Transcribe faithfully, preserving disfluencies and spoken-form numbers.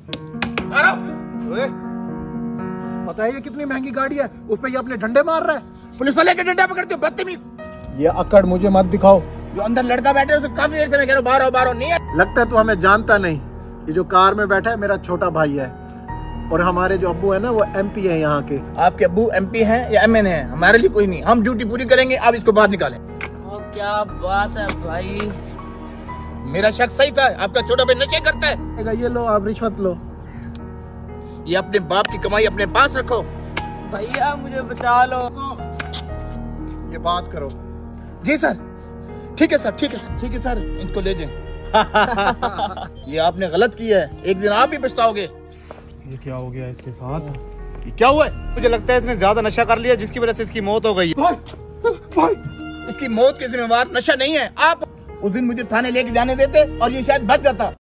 पता है ये कितनी महंगी गाड़ी है, उस पे ये अपने डंडे मार रहा है। पुलिस वाले के डंडा पकड़ते हो बदतमीज। ये अकड़ मुझे मत दिखाओ। जो अंदर लड़का बैठा है उसे काफी देर से मैं कह रहा हूं बाहर आओ बाहर आओ, नहीं है। लगता है तू हमें जानता नहीं। ये जो कार में बैठा है मेरा छोटा भाई है, और हमारे जो अब्बू है ना वो एमपी है यहाँ के। आपके अब्बू एमपी हैं या एमएन हैं, हमारे लिए कोई नहीं। हम ड्यूटी पूरी करेंगे, आप इसको बाहर निकालें। ओ, क्या बात है भाई। मेरा शक सही था, आपका छोटा भाई नशे करता है। ये लो आप रिश्वत लो। ये अपने बाप की कमाई अपने पास रखो। भैया मुझे बचा लो। ये बात करो। जी सर, ठीक है सर, ठीक है सर, ठीक है सर, इनको ले जाएं। ये आपने गलत किया है, एक दिन आप भी पछताओगे। ये क्या हो गया इसके साथ? ये क्या हुआ है? मुझे लगता है इसने ज्यादा नशा कर लिया जिसकी वजह से इसकी मौत हो गई है। भाई, भाई। इसकी मौत के जिम्मेवार नशा नहीं है आप। उस दिन मुझे थाने लेके जाने देते और ये शायद बच जाता।